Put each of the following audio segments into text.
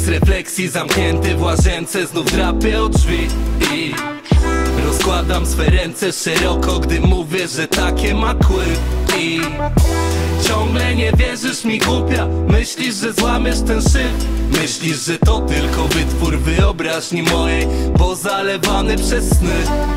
Tygrys refleksji zamknięty w łazience, znów drapię o drzwi i rozkładam swe ręce szeroko, gdy mówię, że takie ma kły. I ciągle nie wierzysz mi, głupia. Myślisz, że złamiesz ten szyb. Myślisz, że to tylko wytwór wyobraźni mojej, bo zalewany przez sny.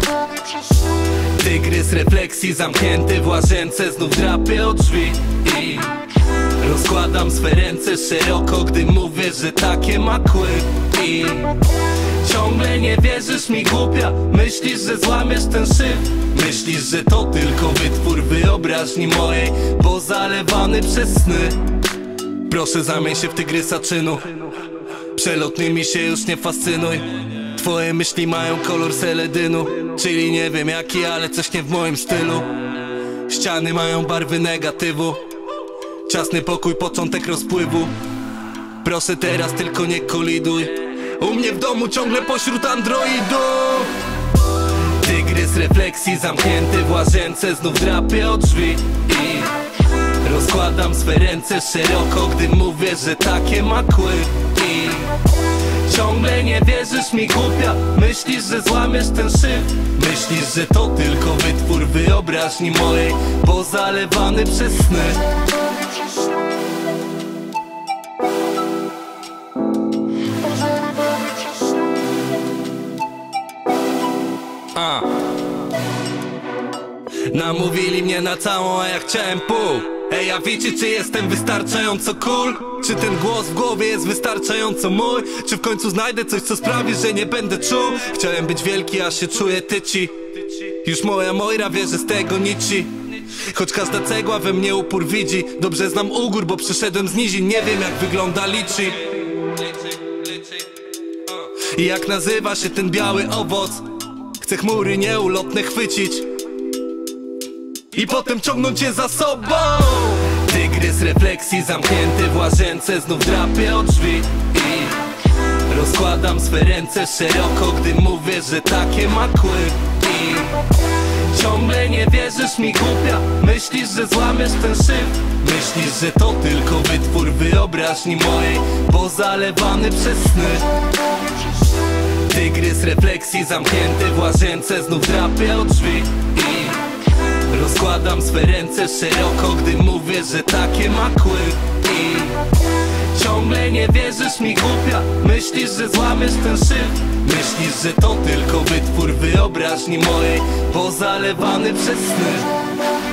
Tygrys refleksji zamknięty w łazience, znów drapię o drzwi i rozkładam swe ręce szeroko, gdy mówię, że takie ma kły. I ciągle nie wierzysz mi, głupia. Myślisz, że złamiesz ten szyb. Myślisz, że to tylko wytwór wyobraźni mojej, bo zalewany przez sny. Proszę, zamień się w tygrysa czynu. Przelotnymi się już nie fascynuj. Twoje myśli mają kolor seledynu, czyli nie wiem jaki, ale coś nie w moim stylu. Ściany mają barwy negatywu. Ciasny pokój, początek rozpływu. Proszę teraz tylko nie koliduj. U mnie w domu ciągle pośród androidów. Tygrys refleksji zamknięty w łazience, znów drapię o drzwi i rozkładam swe ręce szeroko, gdy mówię, że takie ma kły. I ciągle nie wierzysz mi, głupia. Myślisz, że złamiesz ten szyb. Myślisz, że to tylko wytwór wyobraźni mojej, bo zalewany przez sny. Namówili mnie na całą, a ja chciałem pół. Ej, a wiecie, czy jestem wystarczająco cool? Czy ten głos w głowie jest wystarczająco mój? Czy w końcu znajdę coś, co sprawi, że nie będę czuł? Chciałem być wielki, a się czuję tyci. Już moja Moira wie, że z tego nici. Choć każda cegła we mnie upór widzi. Dobrze znam ugór, bo przyszedłem z nizin. Nie wiem, jak wygląda liczy i jak nazywa się ten biały owoc. Chcę chmury nieulotne chwycić i potem ciągnąć je za sobą. Tygrys refleksji zamknięty w łazience, znów drapię o drzwi i rozkładam swe ręce szeroko, gdy mówię, że takie ma kły. I ciągle nie wierzysz mi, głupia. Myślisz, że złamiesz ten szyb. Myślisz, że to tylko wytwór wyobraźni mojej, bo zalewany przez sny. Tygrys refleksji zamknięty w łazience, znów drapię o drzwi i rozkładam swe ręce szeroko, gdy mówię, że takie ma kły. I ciągle nie wierzysz mi, głupia. Myślisz, że złamiesz ten szyb. Myślisz, że to tylko wytwór wyobraźni mojej, bo zalewany przez sny.